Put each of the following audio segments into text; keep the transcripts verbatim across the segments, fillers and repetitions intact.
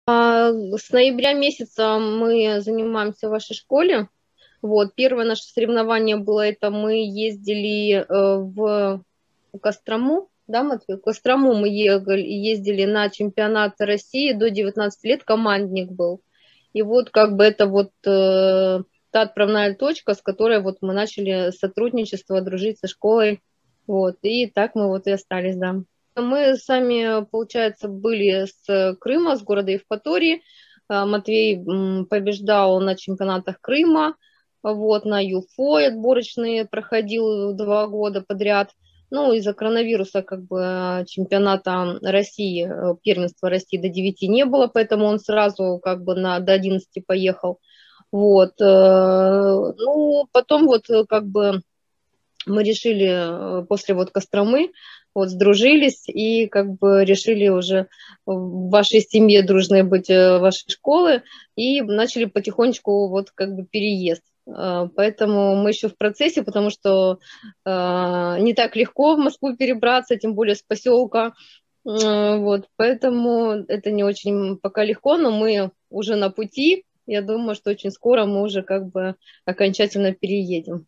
А, с ноября месяца мы занимаемся в вашей школе. Вот, первое наше соревнование было, это мы ездили э, в Кострому, да, Матвей? В Кострому мы ехали, ездили на чемпионат России до девятнадцати лет, командник был. И вот как бы это вот э, та отправная точка, с которой вот мы начали сотрудничество, дружить со школой. Вот, и так мы вот и остались, да. Мы сами, получается, были с Крыма, с города Евпатории. А, Матвей м, побеждал на чемпионатах Крыма, вот, на ЮФО отборочные проходил два года подряд. Ну, из-за коронавируса, как бы, чемпионата России, э, первенства России до девяти не было, поэтому он сразу, как бы, на, до одиннадцати поехал. Вот. э, Ну, потом вот, э, как бы, мы решили э, после вот Костромы, вот сдружились и как бы решили уже в вашей семье дружной быть, э, вашей школы, и начали потихонечку вот как бы переезд. Э, Поэтому мы еще в процессе, потому что э, не так легко в Москву перебраться, тем более с поселка. Э, Вот, поэтому это не очень пока легко, но мы уже на пути. Я думаю, что очень скоро мы уже как бы окончательно переедем.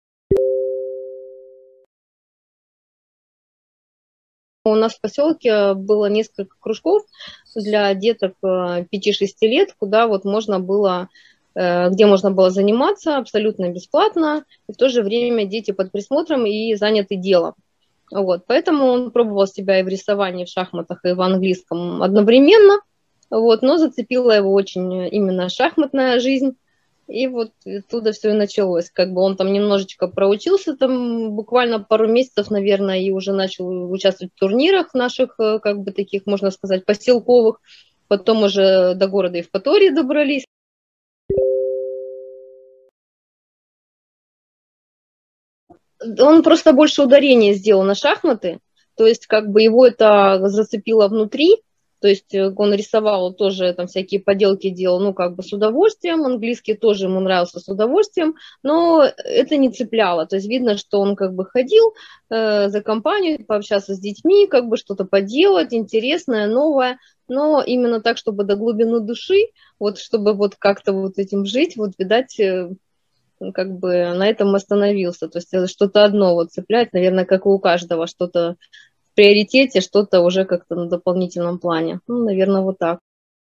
У нас в поселке было несколько кружков для деток э, пяти-шести лет, куда вот можно было, э, где можно было заниматься абсолютно бесплатно, и в то же время дети под присмотром и заняты делом. Вот, поэтому он пробовал себя и в рисовании, и в шахматах, и в английском одновременно, вот, но зацепила его очень именно шахматная жизнь. И вот оттуда все и началось. Как бы он там немножечко проучился, там буквально пару месяцев, наверное, и уже начал участвовать в турнирах наших, э, как бы таких, можно сказать, поселковых. Потом уже до города Евпатории добрались. Он просто больше ударения сделал на шахматы, то есть как бы его это зацепило внутри, то есть э, он рисовал тоже, там всякие поделки делал, ну как бы с удовольствием, английский тоже ему нравился с удовольствием, но это не цепляло, то есть видно, что он как бы ходил э, за компанию, пообщаться с детьми, как бы что-то поделать, интересное, новое, но именно так, чтобы до глубины души, вот чтобы вот как-то вот этим жить, вот видать, э, ну, как бы на этом остановился. То есть э, что-то одно вот цепляет, наверное, как и у каждого, что-то в приоритете, что-то уже как-то на дополнительном плане. Ну, наверное, вот так.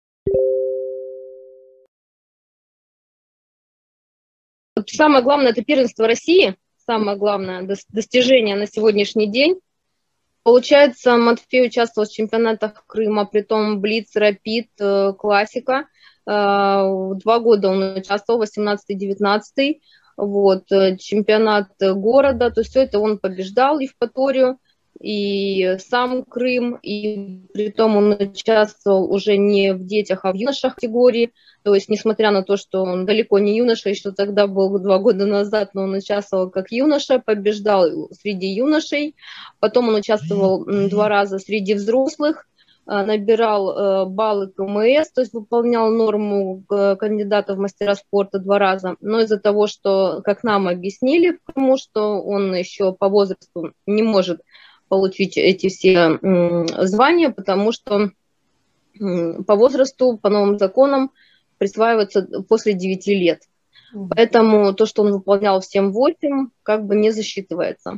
Вот самое главное – это первенство России, самое главное достижение на сегодняшний день. Получается, Матфей участвовал в чемпионатах Крыма, притом Блиц, Рапид, э, Классика. Э, Два года он участвовал, восемнадцатый-девятнадцатый. Вот, э, чемпионат города, то есть все это он побеждал Евпаторию и сам Крым, и притом он участвовал уже не в детях, а в юношах категории, то есть несмотря на то, что он далеко не юноша, еще тогда был два года назад, но он участвовал как юноша, побеждал среди юношей. Потом он участвовал два раза среди взрослых, э, набирал э, баллы КМС, то есть выполнял норму э, кандидата в мастера спорта два раза. Но из-за того, что, как нам объяснили, потому что он еще по возрасту не может получить эти все звания, потому что по возрасту, по новым законам, присваивается после девяти лет. Поэтому то, что он выполнял в семь-восемь, как бы не засчитывается.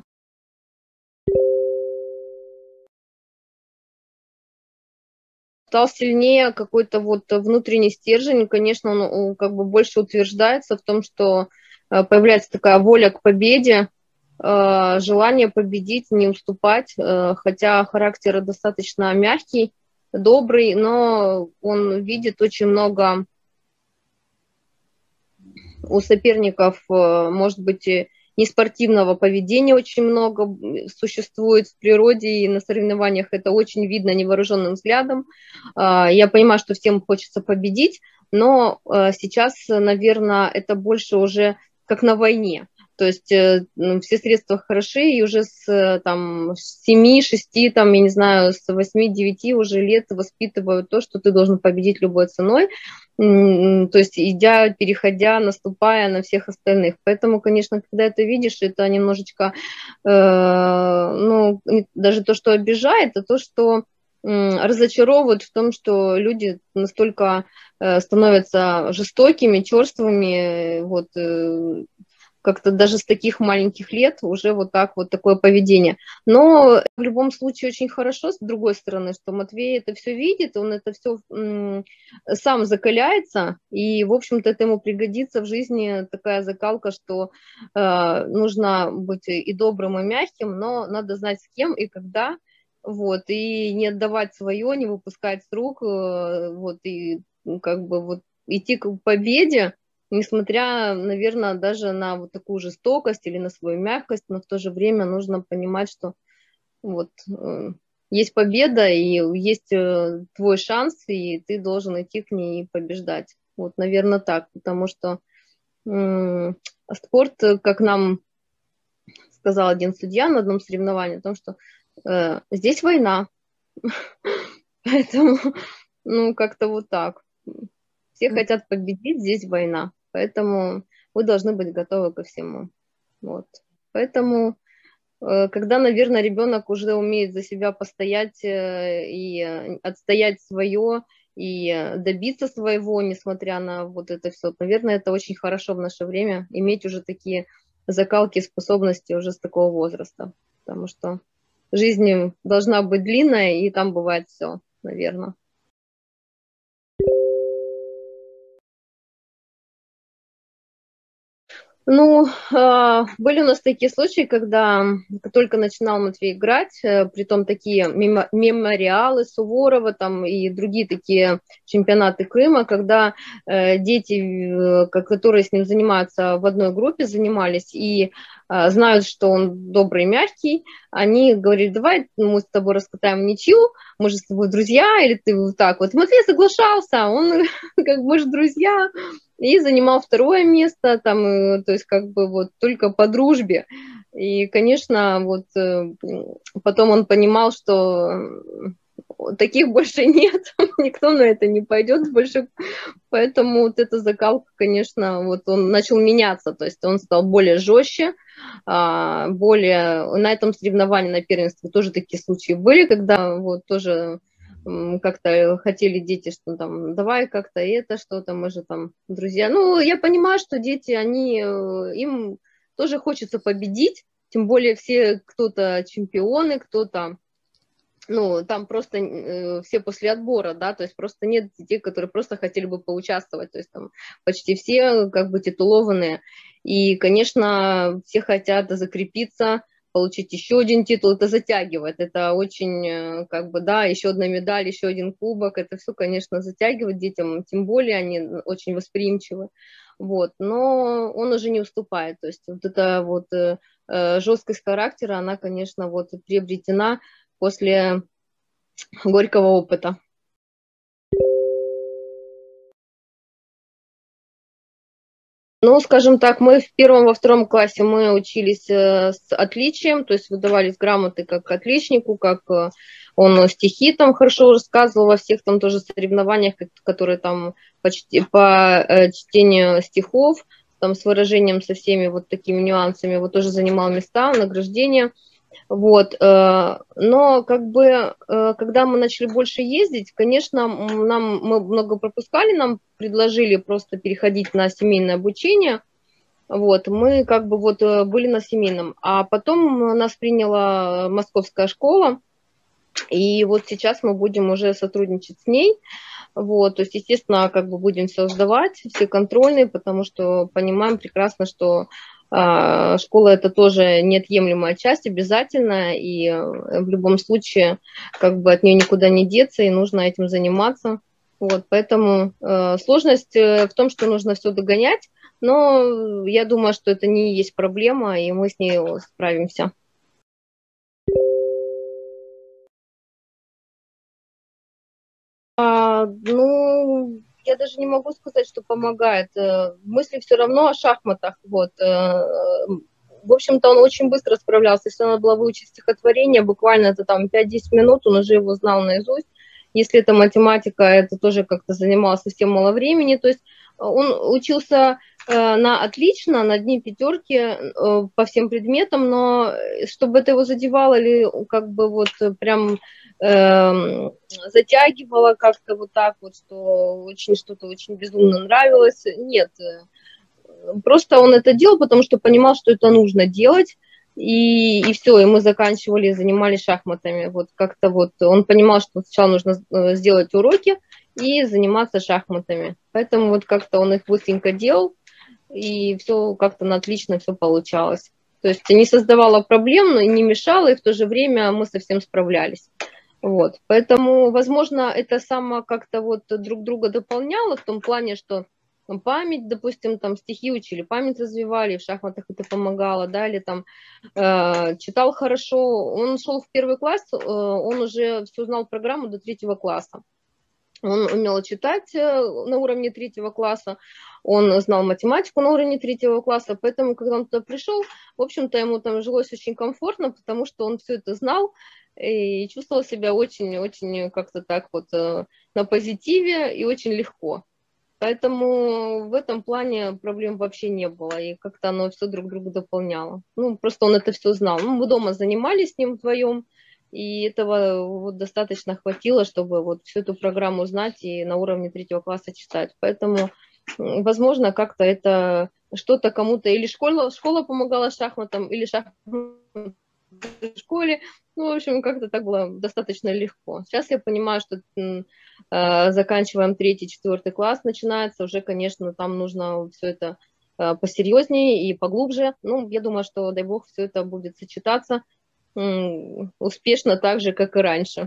Стал сильнее какой-то вот внутренний стержень, конечно, он как бы больше утверждается в том, что э, появляется такая воля к победе, э, желание победить, не уступать, э, хотя характер достаточно мягкий, добрый, но он видит очень много у соперников, э, может быть, неспортивного поведения очень много существует в природе, и на соревнованиях это очень видно невооруженным взглядом. Я понимаю, что всем хочется победить, но сейчас, наверное, это больше уже как на войне. То есть ну, все средства хороши, и уже с там, семи-шести, там, я не знаю, с восьми-девяти уже лет воспитывают то, что ты должен победить любой ценой, то есть идя, переходя, наступая на всех остальных. Поэтому, конечно, когда это видишь, это немножечко, э, ну, даже то, что обижает, а то, что разочаровывают в том, что люди настолько становятся жестокими, черствыми, вот, как-то даже с таких маленьких лет уже вот так вот такое поведение. Но в любом случае очень хорошо, с другой стороны, что Матвей это все видит, он это все сам закаляется, и, в общем-то, это ему пригодится в жизни, такая закалка, что э, нужно быть и добрым, и мягким, но надо знать с кем и когда, вот, и не отдавать свое, не выпускать с рук, э, вот, и как бы вот идти к победе, несмотря, наверное, даже на вот такую жестокость или на свою мягкость, но в то же время нужно понимать, что вот э, есть победа и есть э, твой шанс, и ты должен идти к ней и побеждать. Вот, наверное, так, потому что э, спорт, как нам сказал один судья на одном соревновании, о том, что э, здесь война, поэтому, ну, как-то вот так. Все хотят победить, здесь война. Поэтому вы должны быть готовы ко всему. Вот. Поэтому, когда, наверное, ребенок уже умеет за себя постоять и отстоять свое, и добиться своего, несмотря на вот это все, наверное, это очень хорошо в наше время, иметь уже такие закалки, способности уже с такого возраста. Потому что жизнь должна быть длинная, и там бывает все, наверное. Ну, были у нас такие случаи, когда только начинал Матвей играть, притом такие мемориалы Суворова там и другие такие чемпионаты Крыма, когда дети, которые с ним занимаются в одной группе, занимались и знают, что он добрый, мягкий, они говорили, давай мы с тобой раскатаем ничью, мы же с тобой друзья, или ты вот так вот. Матвей соглашался, он как бы же друзья, и занимал второе место, там, то есть как бы вот только по дружбе. И, конечно, вот потом он понимал, что таких больше нет, никто на это не пойдет больше, поэтому вот эта закалка, конечно, вот он начал меняться, то есть он стал более жестче, более, на этом соревновании, на первенстве тоже такие случаи были, когда вот тоже как-то хотели дети, что там, давай как-то это, что-то, мы же там друзья. Ну, я понимаю, что дети, они, им тоже хочется победить, тем более все, кто-то чемпионы, кто-то, ну, там просто э, все после отбора, да, то есть просто нет детей, которые просто хотели бы поучаствовать, то есть там почти все как бы титулованные, и, конечно, все хотят закрепиться, получить еще один титул, это затягивает, это очень, как бы, да, еще одна медаль, еще один кубок, это все, конечно, затягивает детям, тем более они очень восприимчивы, вот, но он уже не уступает, то есть вот эта вот э, жесткость характера, она, конечно, вот приобретена после горького опыта. Ну, скажем так, мы в первом, во втором классе мы учились с отличием, то есть выдавались грамоты как отличнику, как он стихи там хорошо рассказывал во всех там тоже соревнованиях, которые там почти по чтению стихов, там с выражением, со всеми вот такими нюансами, вот тоже занимал места, награждения. Вот, но как бы, когда мы начали больше ездить, конечно, нам, мы много пропускали, нам предложили просто переходить на семейное обучение, вот, мы как бы вот были на семейном, а потом нас приняла московская школа, и вот сейчас мы будем уже сотрудничать с ней, вот, то есть, естественно, как бы будем все сдавать, все контрольные, потому что понимаем прекрасно, что школа – это тоже неотъемлемая часть, обязательно, и в любом случае как бы от нее никуда не деться, и нужно этим заниматься. Вот, поэтому э, сложность в том, что нужно все догонять, но я думаю, что это не есть проблема, и мы с ней справимся. А, ну, я даже не могу сказать, что помогает. Мысли все равно о шахматах. Вот. В общем-то, он очень быстро справлялся. Если надо было выучить стихотворение, буквально это там пять-десять минут, он уже его знал наизусть. Если это математика, это тоже как-то занимало совсем мало времени. То есть он учился на отлично, на дни пятерки по всем предметам, но чтобы это его задевало или как бы вот прям э, затягивало как-то вот так вот, что очень что-то очень безумно нравилось, нет. Просто он это делал, потому что понимал, что это нужно делать, и, и все, и мы заканчивали, занимались шахматами. Вот как-то вот он понимал, что сначала нужно сделать уроки и заниматься шахматами. Поэтому вот как-то он их быстренько делал, и все как-то на отлично все получалось. То есть не создавало проблем, но и не мешало, и в то же время мы совсем справлялись. Вот. Поэтому, возможно, это само как-то вот друг друга дополняло в том плане, что память, допустим, там стихи учили, память развивали, в шахматах это помогало, да, или там э, читал хорошо. Он шел в первый класс, э, он уже все знал программу до третьего класса. Он умел читать на уровне третьего класса, он знал математику на уровне третьего класса, поэтому, когда он туда пришел, в общем-то, ему там жилось очень комфортно, потому что он все это знал и чувствовал себя очень-очень как-то так вот на позитиве и очень легко. Поэтому в этом плане проблем вообще не было, и как-то оно все друг друга дополняло. Ну, просто он это все знал. Ну, мы дома занимались с ним вдвоем, и этого вот достаточно хватило, чтобы вот всю эту программу знать и на уровне третьего класса читать. Поэтому, возможно, как-то это что-то кому-то или школа, школа помогала шахматам, или шахматы в школе. Ну, в общем, как-то так было достаточно легко. Сейчас я понимаю, что э, заканчиваем третий, четвертый класс, начинается, уже, конечно, там нужно все это э, посерьезнее и поглубже. Ну, я думаю, что, дай бог, все это будет сочетаться успешно так же, как и раньше.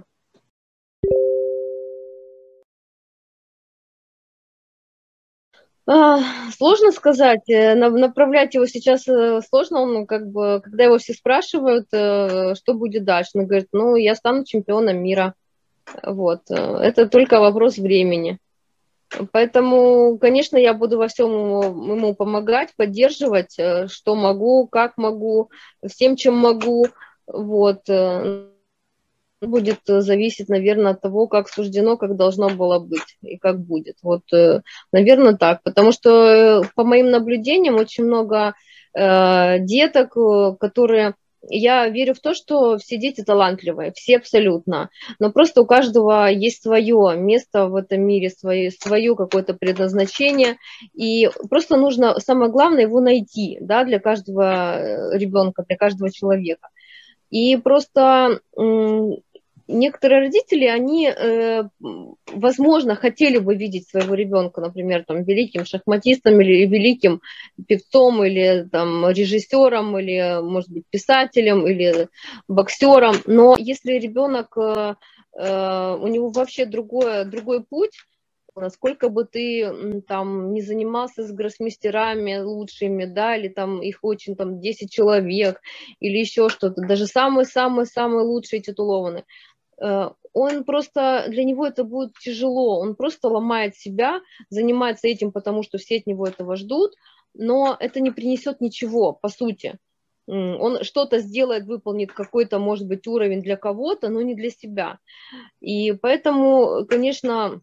Сложно сказать, направлять его сейчас сложно, он как бы, когда его все спрашивают, что будет дальше, он говорит, ну, я стану чемпионом мира, вот, это только вопрос времени. Поэтому, конечно, я буду во всем ему помогать, поддерживать, что могу, как могу, всем, чем могу, вот. Будет зависеть, наверное, от того, как суждено, как должно было быть и как будет. Вот, наверное, так. Потому что по моим наблюдениям очень много э, деток, которые... Я верю в то, что все дети талантливые, все абсолютно. Но просто у каждого есть свое место в этом мире, свое, свое какое-то предназначение. И просто нужно, самое главное, его найти, да, для каждого ребенка, для каждого человека. И просто некоторые родители, они, возможно, хотели бы видеть своего ребенка, например, там, великим шахматистом или великим певцом, или там, режиссером, или, может быть, писателем, или боксером. Но если ребенок, у него вообще другой, другой путь, насколько бы ты там не занимался с гроссмейстерами лучшими, да, или там их очень там десять человек, или еще что-то, даже самые-самые-самые лучшие титулованные, он просто, для него это будет тяжело, он просто ломает себя, занимается этим, потому что все от него этого ждут, но это не принесет ничего, по сути. Он что-то сделает, выполнит какой-то, может быть, уровень для кого-то, но не для себя. И поэтому, конечно,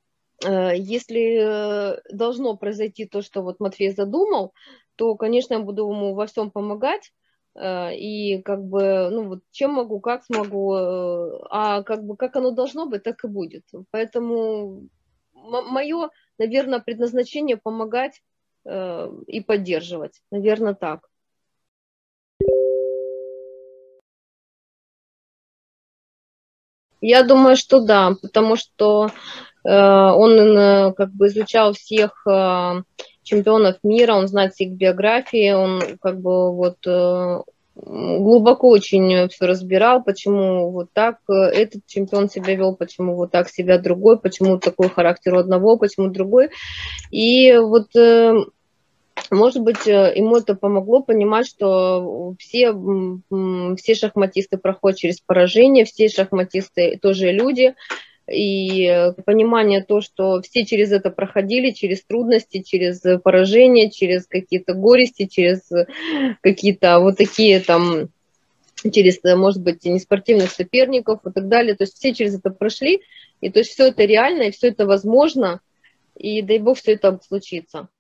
если должно произойти то, что вот Матвей задумал, то, конечно, я буду ему во всем помогать. И как бы, ну вот, чем могу, как смогу, а как бы, как оно должно быть, так и будет. Поэтому мое, наверное, предназначение помогать и поддерживать. Наверное, так. Я думаю, что да, потому что он как бы изучал всех чемпионов мира, он знает их биографии, он как бы вот глубоко очень все разбирал, почему вот так этот чемпион себя вел, почему вот так себя другой, почему такой характер у одного, почему другой. И вот, может быть, ему это помогло понимать, что все, все шахматисты проходят через поражение, все шахматисты тоже люди, и понимание то, что все через это проходили, через трудности, через поражения, через какие-то горести, через какие-то вот такие там, через, может быть, неспортивных соперников и так далее. То есть все через это прошли, и то есть все это реально, и все это возможно, и дай бог все это случится.